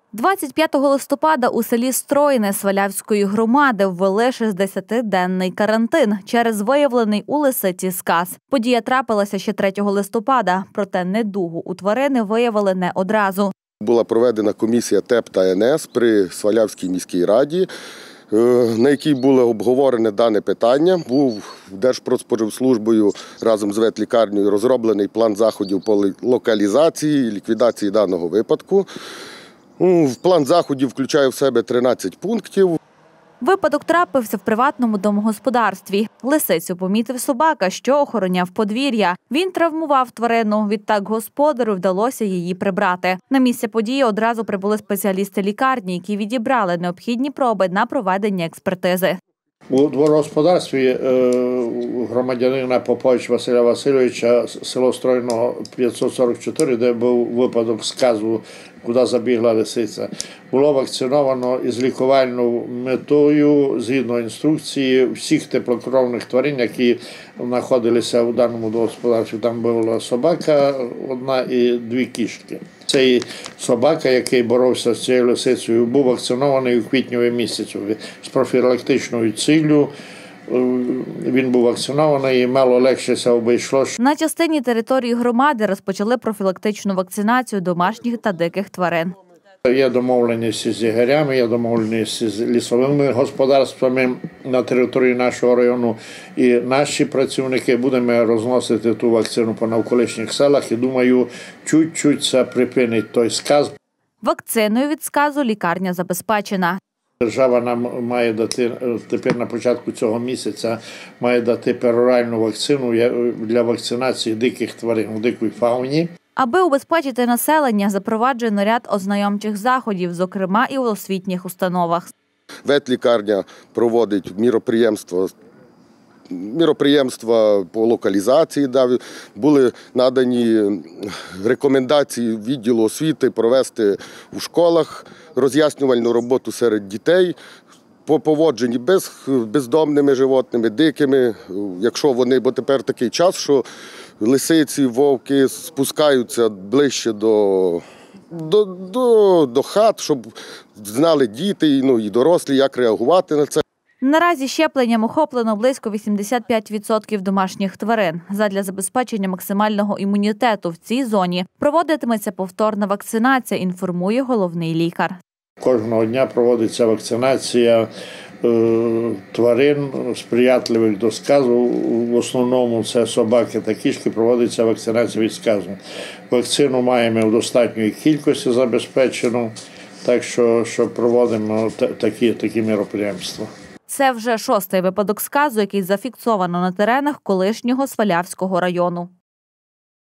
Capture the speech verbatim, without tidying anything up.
двадцять п'ятого листопада у селі Стройне Свалявської громади ввели шістдесятиденний карантин через виявлений у лисиці сказ. Подія трапилася ще третього листопада, проте недугу у тварини виявили не одразу. Була проведена комісія Т E П та Н С при Свалявській міській раді, на якій було обговорене дане питання. Був Держпродспоживслужбою разом з ветлікарнею розроблений план заходів по локалізації і ліквідації даного випадку. План заходів включає в себе тринадцять пунктів. Випадок трапився в приватному домогосподарстві. Лисицю помітив собака, що охороняв подвір'я. Він травмував тварину, відтак господарю вдалося її прибрати. На місце події одразу прибули спеціалісти лікарні, які відібрали необхідні проби на проведення експертизи. У дворогосподарстві громадянина Поповича Василя Васильовича, село Стройного, п'ятсот сорок чотири, де був випадок сказу, куди забігла лисиця, було вакциновано із лікувальною метою, згідно інструкції, всіх теплокровних тварин, які знаходилися у даному господарстві. Там була собака одна і дві кішки. Цей собака, який боровся з цією лисицею, був вакцинований у квітні місяці з профілактичною ціллю. Він був вакцинований і мало легше обійшло. На частині території громади розпочали профілактичну вакцинацію домашніх та диких тварин. Є домовленість з ягерями, є домовленість з лісовими господарствами на території нашого району. І наші працівники будемо розносити ту вакцину по навколишніх селах. І думаю, чуть-чуть це припинить той сказ. Вакциною від сказу лікарня забезпечена. Держава нам має дати, тепер на початку цього місяця, має дати пероральну вакцину для вакцинації диких тварин у дикій фауні. Аби убезпечити населення, запроваджено ряд ознайомчих заходів, зокрема і у освітніх установах. Ветлікарня проводить міроприємства, міроприємства по локалізації. Були надані рекомендації відділу освіти провести у школах роз'яснювальну роботу серед дітей по поводженні без, бездомними животними, дикими, якщо вони, бо тепер такий час, що лисиці, вовки спускаються ближче до, до, до, до хат, щоб знали діти, ну, і дорослі, як реагувати на це. Наразі щепленням охоплено близько вісімдесят п'ять відсотків домашніх тварин. Задля забезпечення максимального імунітету в цій зоні проводитиметься повторна вакцинація, інформує головний лікар. Кожного дня проводиться вакцинація е, тварин, сприятливих до сказу. В основному це собаки та кішки, проводиться вакцинація від сказу. Вакцину маємо в достатньої кількості забезпечену, так що, що проводимо такі, такі міроприємства. Це вже шостий випадок сказу, який зафіксовано на теренах колишнього Свалявського району.